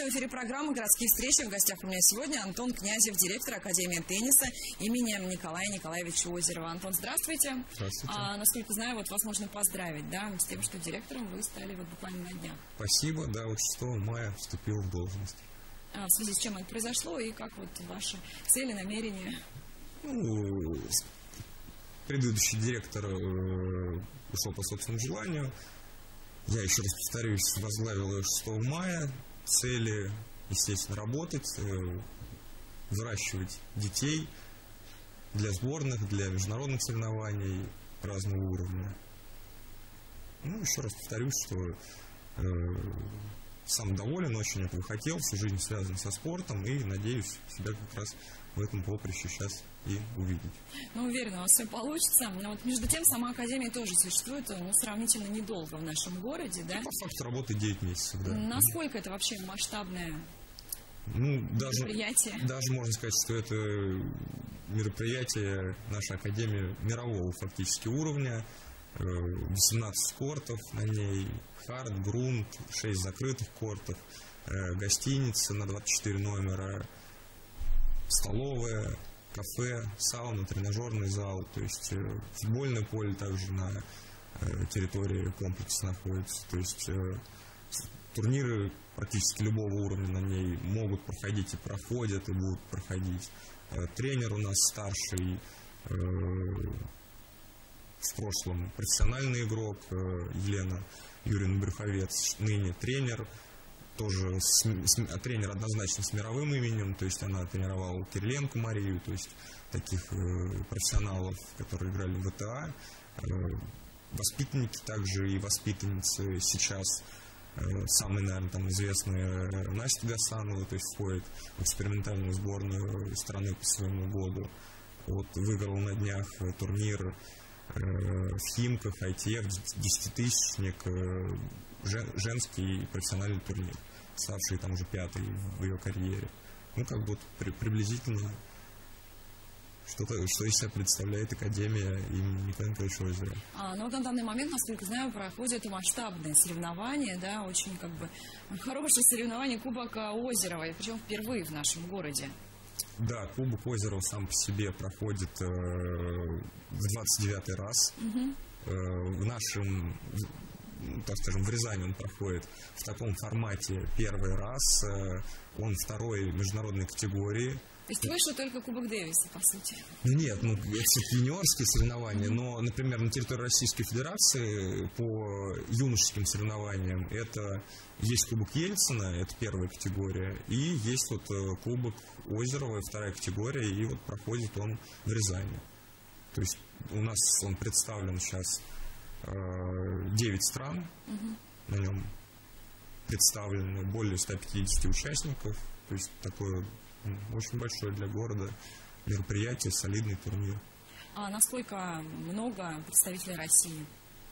в эфире программы «Городские встречи». В гостях у меня сегодня Антон Князев, директор Академии тенниса имени Николая Николаевича Озерова. Антон, здравствуйте. Здравствуйте. Насколько знаю, вот вас можно поздравить, да, с тем, что директором вы стали вот буквально на днях. Спасибо, да, вот 6 мая вступил в должность. В связи с чем это произошло и как вот ваши цели, намерения? Предыдущий директор ушел по собственному желанию. Я еще раз повторюсь, возглавил ее 6 мая. Цели, естественно, работать, выращивать детей для сборных, для международных соревнований разного уровня. Еще раз повторюсь, что сам доволен, очень этого хотел, всю жизнь связан со спортом и надеюсь себя как раз в этом поприще сейчас и увидеть. Уверена, у вас все получится. Но вот между тем, сама Академия тоже существует, сравнительно недолго в нашем городе, да? По факту работает 9 месяцев, да. Насколько это вообще масштабное мероприятие? Даже можно сказать, что это мероприятие нашей Академии мирового фактически уровня. 18 кортов на ней, хард, грунт, 6 закрытых кортов, гостиница на 24 номера, столовая, кафе, сауна, тренажерный зал, то есть футбольное поле также на территории комплекса находится. То есть турниры практически любого уровня на ней могут проходить и проходят, и будут проходить. Тренер у нас старший, в прошлом профессиональный игрок Елена Юрьевна Брюховец, ныне тренер, тоже тренер однозначно с мировым именем, то есть она тренировала Кириленко Марию, то есть таких профессионалов, которые играли в ВТА. Воспитанники также и воспитанницы сейчас, самая, наверное, там известная Настя Гасанова, то есть входит в экспериментальную сборную страны по своему году. Вот, выиграл на днях турнир в Химках, ITF, 10-тысячник, женский профессиональный турнир, ставший там уже 5-й в ее карьере. Приблизительно что из себя представляет Академия имени Николая Николаевича Озерова. Вот на данный момент, насколько знаю, проходят масштабные соревнования, да, очень хорошее соревнование Кубка Озерова, причем впервые в нашем городе. Да, Кубок Озерова сам по себе проходит в 29-й раз. В нашем, так скажем, в Рязани он проходит в таком формате первый раз. Он второй международной категории. То есть вышло только Кубок Дэвиса, по сути? Нет, это все-таки юниорские соревнования, но, например, на территории Российской Федерации по юношеским соревнованиям это есть Кубок Ельцина, это первая категория, и есть Кубок Озерова, вторая категория, и проходит он в Рязани. То есть у нас он представлен сейчас 9 стран, на нем представлены более 150 участников, то есть такое очень большое для города мероприятие, солидный турнир. А насколько много представителей России?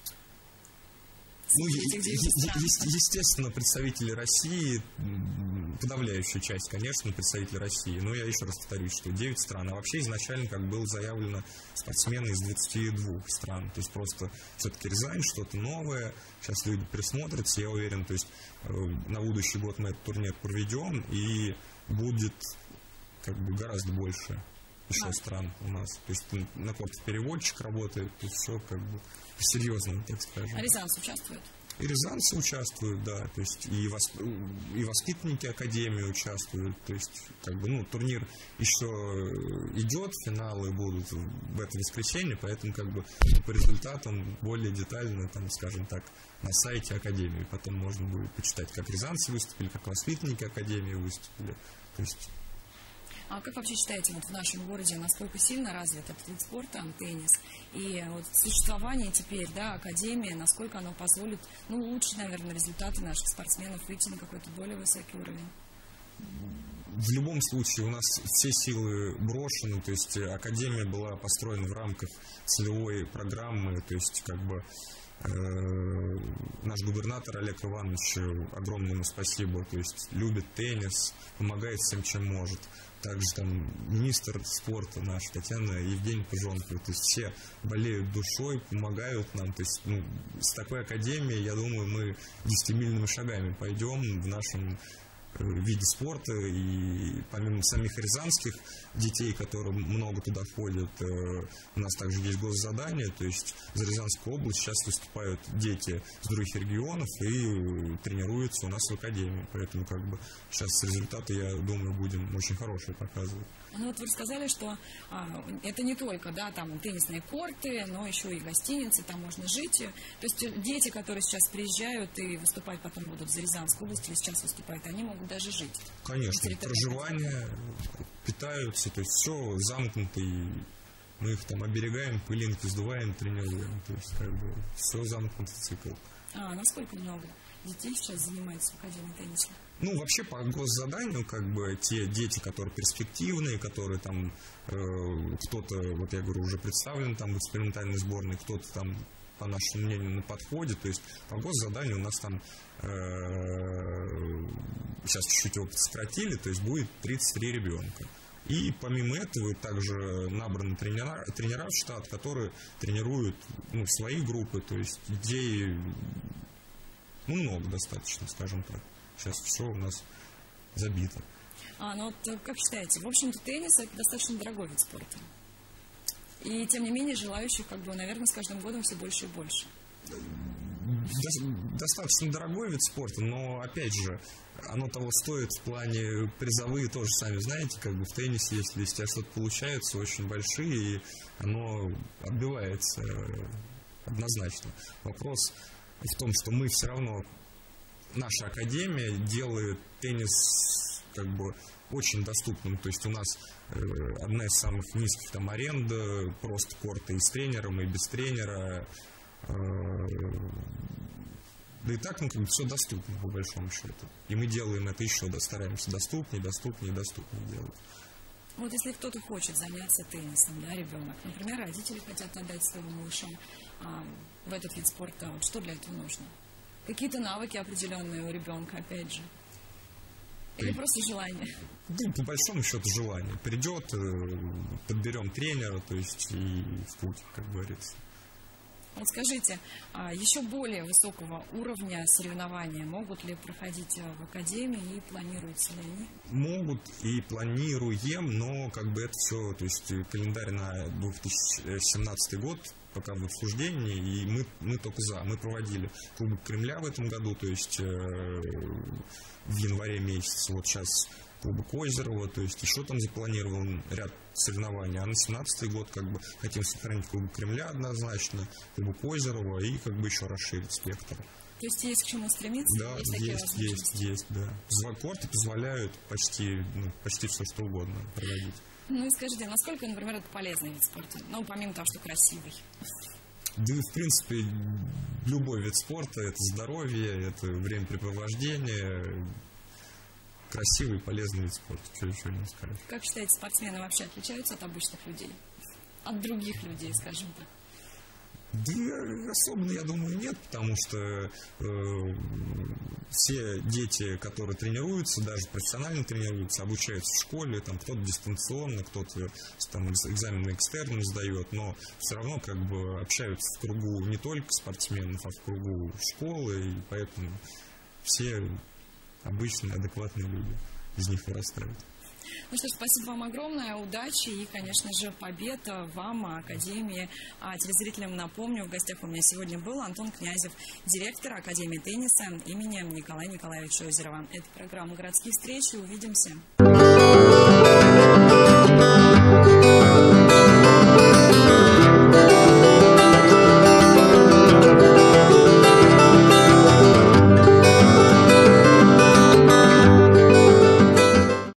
Естественно, представители России, подавляющая часть, конечно, представители России. Но я еще раз повторюсь, что 9 стран. А вообще изначально, как было заявлено, спортсмены из 22 стран. То есть просто все-таки Рязань, что-то новое. Сейчас люди присмотрятся, я уверен. То есть на будущий год мы этот турнир проведем, и будет гораздо больше еще стран у нас. То есть на корте переводчик работает, то есть все по-серьезному, так скажем. А рязанцы участвуют? И рязанцы участвуют, да, то есть и воспитанники Академии участвуют, то есть турнир еще идет, финалы будут в это воскресенье, поэтому по результатам более детально, скажем так, на сайте Академии потом можно будет почитать, как рязанцы выступили, как воспитанники Академии выступили, то есть. А как вообще считаете, в нашем городе, насколько сильно развит этот вид спорта, теннис, и существование теперь, да, Академии, насколько оно позволит, улучшить, наверное, результаты наших спортсменов, выйти на какой-то более высокий уровень? В любом случае у нас все силы брошены, то есть Академия была построена в рамках целевой программы, то есть наш губернатор Олег Иванович, огромное ему спасибо, то есть любит теннис, помогает всем, чем может. Также министр спорта наш, Татьяна Евгеньевна Пыжонкова, то есть все болеют душой, помогают нам. То есть с такой Академией, я думаю, мы 10-мильными шагами пойдем в нашем виде спорта, и помимо самих рязанских детей, которые много туда ходят, у нас также есть госзадание, то есть за Рязанскую область сейчас выступают дети с других регионов и тренируются у нас в академии, поэтому как бы сейчас результаты, я думаю, будем очень хорошие показывать. Ну вот вы сказали, что это не только, да, там теннисные корты, но еще и гостиницы, там можно жить. То есть дети, которые сейчас приезжают и выступать потом будут за Рязанскую область, или сейчас выступают, они могут даже жить. Конечно, проживание, питаются, то есть все замкнуто, и мы их там оберегаем, пылинки сдуваем, тренируем, то есть как бы все замкнутый цикл. Насколько много детей сейчас занимаются в академии тенниса? Ну, вообще, по госзаданию, как бы, те дети, которые перспективные, которые там, кто-то, вот я говорю, уже представлен там в экспериментальной сборной, кто-то там, по нашему мнению, на подходе, то есть по госзаданию у нас там, сейчас чуть-чуть его сократили, то есть будет 33 ребенка. И помимо этого также набраны тренера в штат, которые тренируют свои группы, то есть идей много достаточно, скажем так. Сейчас все у нас забито. Ну вот как считаете, в общем-то теннис это достаточно дорогой вид спорта. И тем не менее желающих, как бы, наверное, с каждым годом все больше и больше. Достаточно дорогой вид спорта, но опять же, оно того стоит в плане призовые тоже, сами знаете, как бы в теннисе, если из тебя что-то получается, очень большие, и оно отбивается однозначно. Вопрос в том, что мы все равно, наша академия делает теннис как бы очень доступным. То есть у нас одна из самых низких там аренда, просто корты и с тренером, и без тренера. Да и так, как бы все доступно, по большому счету. И мы делаем это еще, стараемся доступнее делать. Вот если кто-то хочет заняться теннисом, да, ребенок, например, родители хотят отдать своего малыша в этот вид спорта, вот что для этого нужно? Какие-то навыки определенные у ребенка, опять же? Или просто желание? Ну, по большому счету желание. Придет, подберем тренера, то есть и в путь, как говорится. Вот скажите, еще более высокого уровня соревнования могут ли проходить в академии и планируются ли они? Могут и планируем, но как бы это все, то есть календарь на 2017 год пока в обсуждении, и мы только за. Мы проводили Кубок Кремля в этом году, то есть в январе месяце, вот сейчас Кубок Озерова, то есть еще там запланирован ряд соревнований, а на 2017 год как бы хотим сохранить Кубок Кремля однозначно, Кубок Озерова и как бы еще расширить спектр. То есть есть к чему стремиться? Да, есть, да. Корты позволяют почти все что угодно проводить. Ну и скажите, насколько, например, это полезный вид спорта? Ну, помимо того, что красивый. Да и, в принципе, любой вид спорта – это здоровье, это времяпрепровождение, красивый, полезный вид спорта, что еще не сказать. Как считаете, спортсмены вообще отличаются от обычных людей? От других людей, скажем так? Да особенно, я думаю, нет, потому что все дети, которые тренируются, даже профессионально тренируются, обучаются в школе, там кто-то дистанционно, кто-то там экзамены экстерном сдает, но все равно как бы общаются в кругу не только спортсменов, а в кругу школы, и поэтому все обычные, адекватные люди из них вырастают. Ну что ж, спасибо вам огромное, удачи и, конечно же, побед вам, Академии. А телезрителям напомню, в гостях у меня сегодня был Антон Князев, директор Академии тенниса имени Николая Николаевича Озерова. Это программа «Городские встречи». Увидимся.